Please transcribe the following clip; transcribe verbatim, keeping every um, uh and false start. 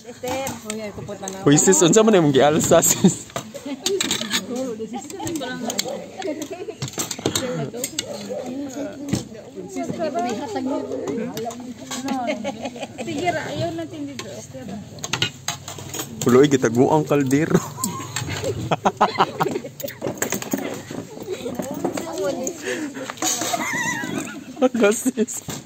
Esther. Oh, yeah, kupot na. Uy sis, unsa man imong gialsa sis? Sige ra, ayaw natin dito. Esther. Puloy gitago ang kaldero. Ano sis?